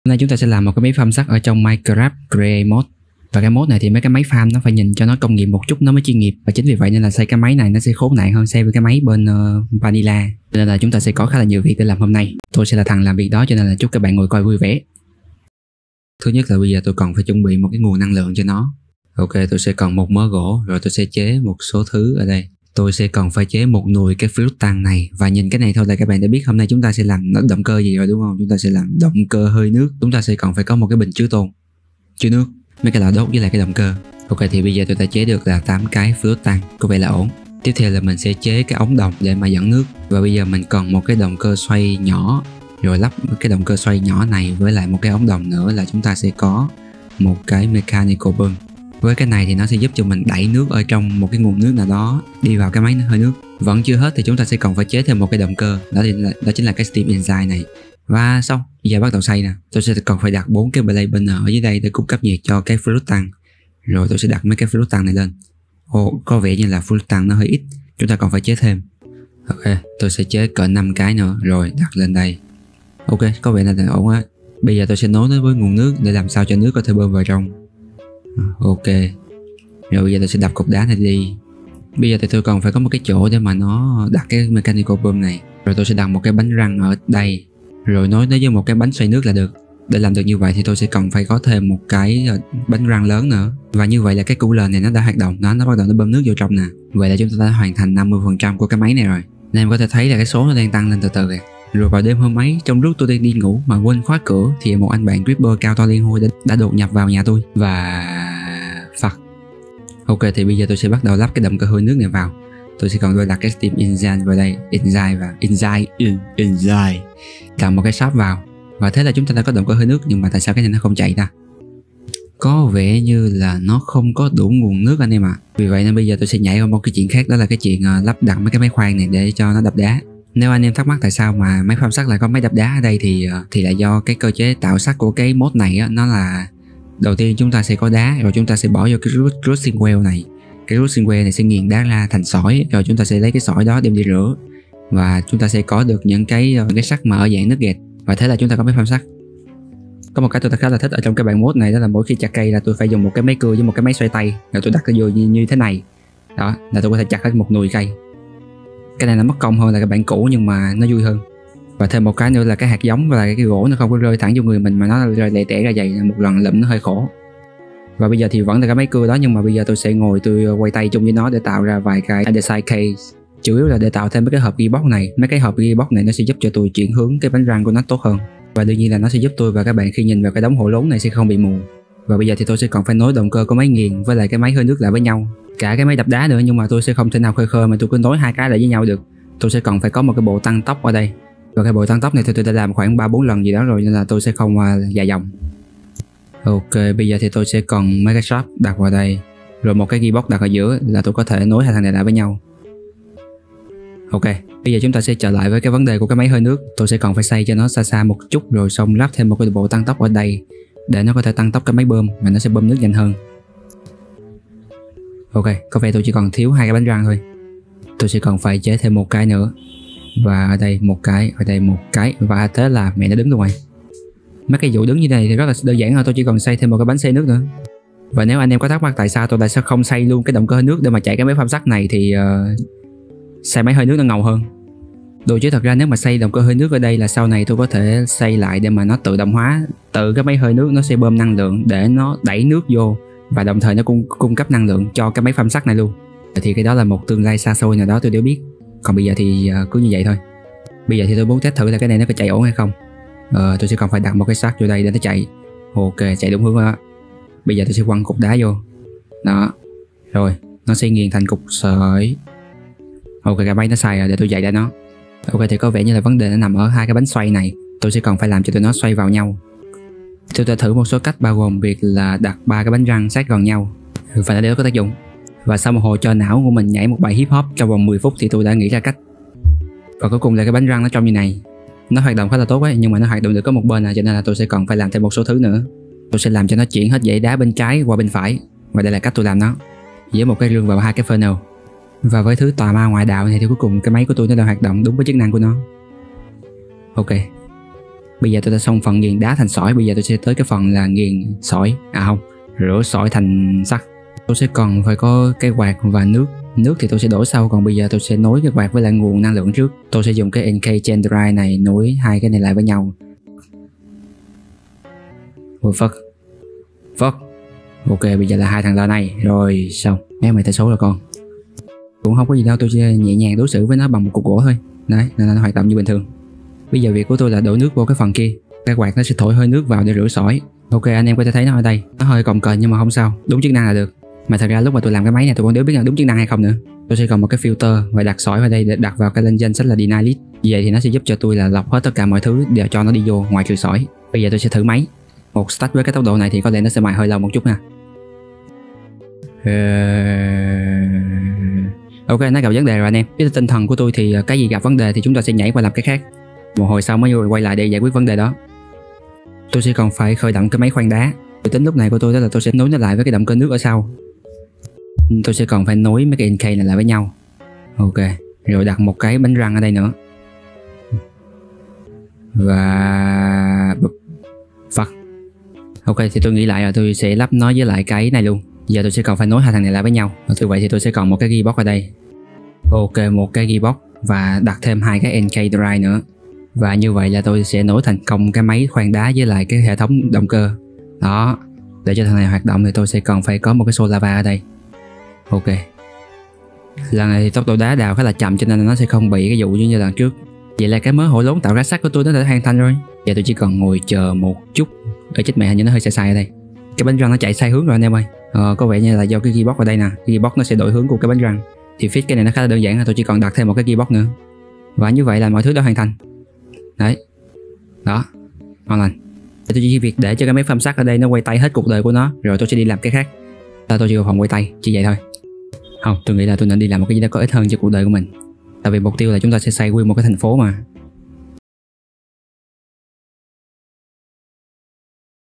Hôm nay chúng ta sẽ làm một cái máy farm sắt ở trong Minecraft Create Mode. Và cái mode này thì mấy cái máy farm nó phải nhìn cho nó công nghiệp một chút nó mới chuyên nghiệp. Và chính vì vậy nên là xây cái máy này nó sẽ khốn nạn hơn xây với cái máy bên Vanilla. Cho nên là chúng ta sẽ có khá là nhiều việc để làm hôm nay. Tôi sẽ là thằng làm việc đó, cho nên là chúc các bạn ngồi coi vui vẻ. Thứ nhất là bây giờ tôi cần phải chuẩn bị một cái nguồn năng lượng cho nó. Ok, tôi sẽ cần một mớ gỗ, rồi tôi sẽ chế một số thứ ở đây. Tôi sẽ cần phải chế một nồi cái fruit tăng này. Và nhìn cái này thôi là các bạn đã biết hôm nay chúng ta sẽ làm động cơ gì rồi đúng không? Chúng ta sẽ làm động cơ hơi nước. Chúng ta sẽ cần phải có một cái bình chứa nước, mấy cái lò đốt với lại cái động cơ. Ok, thì bây giờ tôi đã chế được là 8 cái fruit tăng, có vẻ là ổn. Tiếp theo là mình sẽ chế cái ống đồng để mà dẫn nước. Và bây giờ mình cần một cái động cơ xoay nhỏ, rồi lắp cái động cơ xoay nhỏ này với lại một cái ống đồng nữa là chúng ta sẽ có một cái mechanical bơm. Với cái này thì nó sẽ giúp cho mình đẩy nước ở trong một cái nguồn nước nào đó đi vào cái máy hơi nước. Vẫn chưa hết thì chúng ta sẽ còn phải chế thêm một cái động cơ, đó chính là cái steam engine này. Và xong, giờ bắt đầu xay nè. Tôi sẽ còn phải đặt 4 cái blade burner ở dưới đây để cung cấp nhiệt cho cái fruit tăng. Rồi tôi sẽ đặt mấy cái fruit tăng này lên. Ồ, có vẻ như là fruit tăng nó hơi ít, chúng ta còn phải chế thêm. Ok, tôi sẽ chế cỡ 5 cái nữa rồi đặt lên đây. Ok, có vẻ là ổn á. Bây giờ tôi sẽ nối nó với nguồn nước để làm sao cho nước có thể bơm vào trong. Ok, rồi bây giờ tôi sẽ đập cục đá này đi. Bây giờ thì tôi còn phải có một cái chỗ để mà nó đặt cái mechanical bơm này. Rồi tôi sẽ đặt một cái bánh răng ở đây, rồi nối nó với một cái bánh xoay nước là được. Để làm được như vậy thì tôi sẽ cần phải có thêm một cái bánh răng lớn nữa. Và như vậy là cái cooler này nó đã hoạt động, nó bắt đầu nó bơm nước vô trong nè. Vậy là chúng ta đã hoàn thành 50% của cái máy này rồi. Nên em có thể thấy là cái số nó đang tăng lên từ từ kìa. Rồi vào đêm hôm ấy, trong lúc tôi đang đi ngủ mà quên khóa cửa thì một anh bạn Creeper cao to liên hôi đã đột nhập vào nhà tôi. Và... fuck. Ok, thì bây giờ tôi sẽ bắt đầu lắp cái động cơ hơi nước này vào. Tôi sẽ còn đặt cái steam engine vào đây, engine đặt một cái shop vào. Và thế là chúng ta đã có động cơ hơi nước. Nhưng mà tại sao cái này nó không chạy ta? Có vẻ như là nó không có đủ nguồn nước anh em ạ. Vì vậy nên bây giờ tôi sẽ nhảy qua một cái chuyện khác, đó là cái chuyện lắp đặt mấy cái máy khoan này để cho nó đập đá. Nếu anh em thắc mắc tại sao mà máy farm sắt lại có máy đập đá ở đây thì là do cái cơ chế tạo sắt của cái mod này á, nó là đầu tiên chúng ta sẽ có đá, rồi chúng ta sẽ bỏ vô cái roasting well này. Cái roasting well này sẽ nghiền đá ra thành sỏi, rồi chúng ta sẽ lấy cái sỏi đó đem đi rửa và chúng ta sẽ có được những cái sắt mà ở dạng nước gẹt. Và thế là chúng ta có máy farm sắt. Có một cái tôi khá là thích ở trong cái bản mod này, đó là mỗi khi chặt cây là tôi phải dùng một cái máy cưa với một cái máy xoay tay, rồi tôi đặt cái vô như thế này. Đó, là tôi có thể chặt hết một nùi cây. Cái này nó mất công hơn là cái bản cũ nhưng mà nó vui hơn. Và thêm một cái nữa là cái hạt giống và cái gỗ nó không có rơi thẳng vô người mình mà nó rơi lẻ tẻ ra vậy, một lần lụm nó hơi khổ. Và bây giờ thì vẫn là cái máy cưa đó, nhưng mà bây giờ tôi sẽ ngồi tôi quay tay chung với nó để tạo ra vài cái andesite case. Chủ yếu là để tạo thêm mấy cái hộp gearbox này. Mấy cái hộp gearbox này nó sẽ giúp cho tôi chuyển hướng cái bánh răng của nó tốt hơn. Và đương nhiên là nó sẽ giúp tôi và các bạn khi nhìn vào cái đống hổ lốn này sẽ không bị mù. Và bây giờ thì tôi sẽ còn phải nối động cơ của máy nghiền với lại cái máy hơi nước lại với nhau, cả cái máy đập đá nữa, nhưng mà tôi sẽ không thể nào khơi mà tôi cứ nối hai cái lại với nhau được. Tôi sẽ cần phải có một cái bộ tăng tốc ở đây. Và cái bộ tăng tốc này thì tôi đã làm khoảng 3-4 lần gì đó rồi, nên là tôi sẽ không dài dòng. Ok, bây giờ thì tôi sẽ cần mấy cái shop đặt vào đây, rồi một cái gearbox đặt ở giữa là tôi có thể nối hai thằng này lại với nhau. Ok, bây giờ chúng ta sẽ trở lại với cái vấn đề của cái máy hơi nước. Tôi sẽ còn phải xây cho nó xa xa một chút, rồi xong lắp thêm một cái bộ tăng tốc ở đây để nó có thể tăng tốc cái máy bơm mà nó sẽ bơm nước nhanh hơn. Ok, có vẻ tôi chỉ còn thiếu hai cái bánh răng thôi. Tôi sẽ còn phải chế thêm một cái nữa. Và ở đây một cái, ở đây một cái. Và thế là mẹ nó đứng luôn rồi. Mấy cái vụ đứng như này thì rất là đơn giản thôi, tôi chỉ cần xây thêm một cái bánh xay nước nữa. Và nếu anh em có thắc mắc tại sao tôi lại sẽ không xây luôn cái động cơ hơi nước để mà chạy cái máy farm sắt này thì xây máy hơi nước nó ngầu hơn. Đồ chứ thật ra nếu mà xây động cơ hơi nước ở đây là sau này tôi có thể xây lại để mà nó tự động hóa. Tự cái máy hơi nước nó sẽ bơm năng lượng để nó đẩy nước vô, và đồng thời nó cung cấp năng lượng cho cái máy farm sắt này luôn. Thì cái đó là một tương lai xa xôi nào đó tôi đều biết. Còn bây giờ thì cứ như vậy thôi. Bây giờ thì tôi muốn test thử là cái này nó có chạy ổn hay không. Tôi sẽ còn phải đặt một cái sắt vô đây để nó chạy. Ok, chạy đúng hướng đó. Bây giờ tôi sẽ quăng cục đá vô. Đó. Rồi, nó sẽ nghiền thành cục sợi. Ok, cái máy nó xài rồi, để tôi dạy lại nó. Ok, thì có vẻ như là vấn đề nó nằm ở hai cái bánh xoay này. Tôi sẽ còn phải làm cho tụi nó xoay vào nhau. Tôi sẽ thử một số cách bao gồm việc là đặt 3 cái bánh răng sát gần nhau, và nó đều có tác dụng. Và sau một hồi cho não của mình nhảy một bài hip hop trong vòng 10 phút thì tôi đã nghĩ ra cách. Và cuối cùng là cái bánh răng nó trông như này. Nó hoạt động khá là tốt ấy, nhưng mà nó hoạt động được có một bên cho nên là tôi sẽ còn phải làm thêm một số thứ nữa. Tôi sẽ làm cho nó chuyển hết dãy đá bên trái qua bên phải. Và đây là cách tôi làm nó, với một cái rương vào hai cái funnel. Và với thứ tà ma ngoại đạo này thì cuối cùng cái máy của tôi nó đã hoạt động đúng với chức năng của nó. Ok. Bây giờ tôi đã xong phần nghiền đá thành sỏi. Bây giờ tôi sẽ tới cái phần là nghiền sỏi. À không, rửa sỏi thành sắt. Tôi sẽ còn phải có cái quạt và nước. Nước thì tôi sẽ đổ sau. Còn bây giờ tôi sẽ nối cái quạt với lại nguồn năng lượng trước. Tôi sẽ dùng cái NK Chain Drive này nối hai cái này lại với nhau. Ôi phật. Ok, bây giờ là hai thằng lờ này. Rồi xong. Bé mày tay số rồi con. Cũng không có gì đâu, tôi sẽ nhẹ nhàng đối xử với nó bằng một cục gỗ thôi. Đấy, nên là nó hoạt động như bình thường. Bây giờ việc của tôi là đổ nước vô cái phần kia. Cái quạt nó sẽ thổi hơi nước vào để rửa sỏi. Ok, anh em có thể thấy nó ở đây. Nó hơi cồng kềnh nhưng mà không sao, đúng chức năng là được. Mà thật ra lúc mà tôi làm cái máy này tôi còn chưa biết là đúng chức năng hay không nữa. Tôi sẽ còn một cái filter và đặt sỏi vào đây để đặt vào cái lên danh sách là deny list. Vì vậy thì nó sẽ giúp cho tôi là lọc hết tất cả mọi thứ để cho nó đi vô ngoài trừ sỏi. Bây giờ tôi sẽ thử máy. Một stack với cái tốc độ này thì có lẽ nó sẽ mài hơi lâu một chút nha. Ok, nó gặp vấn đề rồi anh em. Với tinh thần của tôi thì cái gì gặp vấn đề thì chúng ta sẽ nhảy qua làm cái khác. Một hồi sau mới quay lại để giải quyết vấn đề đó. Tôi sẽ còn phải khởi động cái máy khoan đá. Tôi tính lúc này của tôi đó là tôi sẽ nối nó lại với cái động cơ nước ở sau. Tôi sẽ còn phải nối mấy cái NK này lại với nhau. Ok, rồi đặt một cái bánh răng ở đây nữa. Và... Phật. Ok, thì tôi nghĩ lại là tôi sẽ lắp nó với lại cái này luôn. Giờ tôi sẽ còn phải nối hai thằng này lại với nhau. Như vậy thì tôi sẽ còn một cái gearbox ở đây. Ok, một cái gearbox và đặt thêm hai cái NK Drive nữa. Và như vậy là tôi sẽ nối thành công cái máy khoan đá với lại cái hệ thống động cơ. Đó, để cho thằng này hoạt động thì tôi sẽ còn phải có một cái xô lava ở đây. Ok. Lần này thì tốc độ đá đào khá là chậm cho nên nó sẽ không bị cái vụ như lần trước. Vậy là cái mớ hổ lốn tạo ra sắt của tôi nó đã hoàn thành rồi. Giờ tôi chỉ còn ngồi chờ một chút. Ở chết mẹ, hình như nó hơi sai ở đây. Cái bánh răng nó chạy sai hướng rồi anh em ơi. Có vẻ như là do cái gearbox ở đây nè. Cái gearbox nó sẽ đổi hướng của cái bánh răng. Thì fix cái này nó khá là đơn giản, tôi chỉ còn đặt thêm một cái gearbox nữa. Và như vậy là mọi thứ đã hoàn thành. Đấy. Đó. Ngon lành. Tôi chỉ việc để cho cái máy phăm sắt ở đây nó quay tay hết cuộc đời của nó. Rồi tôi sẽ đi làm cái khác. Tôi chỉ vào phòng quay tay, chỉ vậy thôi. Không, tôi nghĩ là tôi nên đi làm một cái gì đó có ích hơn cho cuộc đời của mình. Tại vì mục tiêu là chúng ta sẽ xây nguyên một cái thành phố mà.